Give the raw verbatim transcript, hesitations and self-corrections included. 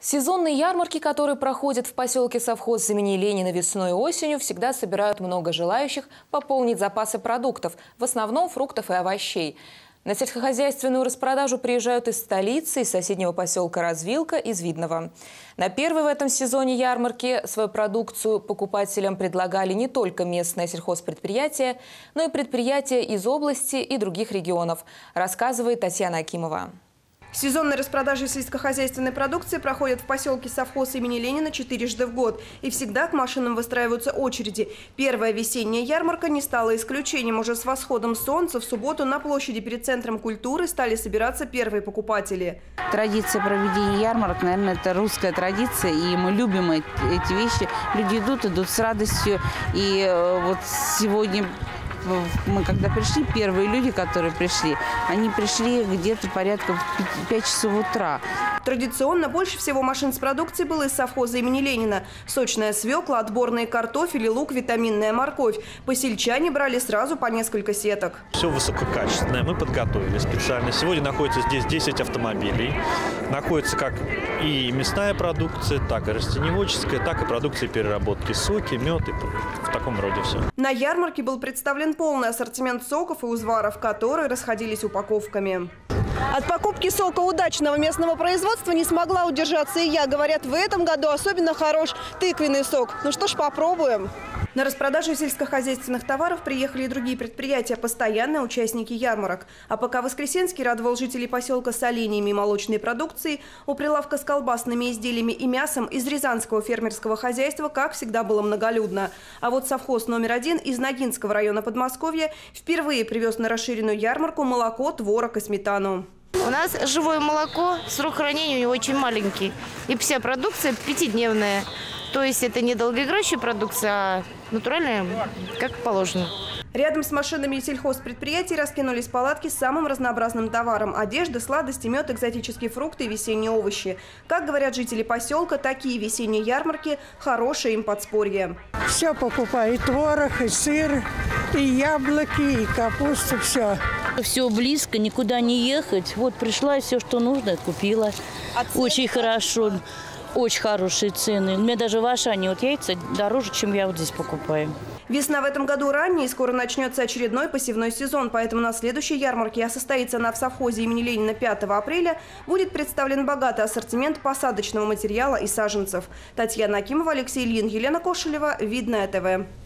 Сезонные ярмарки, которые проходят в поселке Совхоз имени Ленина весной и осенью, всегда собирают много желающих пополнить запасы продуктов, в основном фруктов и овощей. На сельскохозяйственную распродажу приезжают из столицы, из соседнего поселка Развилка, из Видного. На первой в этом сезоне ярмарки свою продукцию покупателям предлагали не только местные сельхозпредприятия, но и предприятия из области и других регионов, рассказывает Татьяна Акимова. Сезонные распродажи сельскохозяйственной продукции проходят в поселке Совхоз имени Ленина четырежды в год. И всегда к машинам выстраиваются очереди. Первая весенняя ярмарка не стала исключением. Уже с восходом солнца в субботу на площади перед Центром культуры стали собираться первые покупатели. Традиция проведения ярмарок, наверное, это русская традиция. И мы любим эти, эти вещи. Люди идут, идут с радостью. И вот сегодня... Мы когда пришли, первые люди, которые пришли, они пришли где-то порядка в пять часов утра. Традиционно больше всего машин с продукцией было из совхоза имени Ленина. Сочная свекла, отборные картофель, лук, витаминная морковь. Посельчане брали сразу по несколько сеток. Все высококачественное. Мы подготовили специально. Сегодня находится здесь десять автомобилей. Находится как и мясная продукция, так и растеневодческая, так и продукция переработки. Соки, мед и в таком роде все. На ярмарке был представлен полный ассортимент соков и узваров, которые расходились упаковками. От покупки сока удачного местного производства не смогла удержаться и я. Говорят, в этом году особенно хорош тыквенный сок. Ну что ж, попробуем. На распродажу сельскохозяйственных товаров приехали и другие предприятия, постоянные участники ярмарок. А пока Воскресенский радовал жителей поселка с оленями и молочной продукцией, у прилавка с колбасными изделиями и мясом из рязанского фермерского хозяйства, как всегда, было многолюдно. А вот совхоз номер один из Ногинского района Подмосковья впервые привез на расширенную ярмарку молоко, творог и сметану. У нас живое молоко, срок хранения у него очень маленький. И вся продукция пятидневная. То есть это не долгоиграющая продукция, а натуральная, как положено. Рядом с машинами сельхозпредприятий раскинулись палатки с самым разнообразным товаром – одежда, сладости, мед, экзотические фрукты и весенние овощи. Как говорят жители поселка, такие весенние ярмарки – хорошее им подспорье. Все покупаю – и творог, и сыр, и яблоки, и капусту, все. Все близко, никуда не ехать. Вот пришла и все, что нужно, купила. Очень хорошо. Очень хорошие цены. У меня даже в Ашане вот яйца дороже, чем я вот здесь покупаю. Весна в этом году ранняя, и скоро начнется очередной посевной сезон. Поэтому на следующей ярмарке, а состоится она в совхозе имени Ленина пятого апреля, будет представлен богатый ассортимент посадочного материала и саженцев. Татьяна Акимова, Алексей Ильин, Елена Кошелева, Видное ТВ.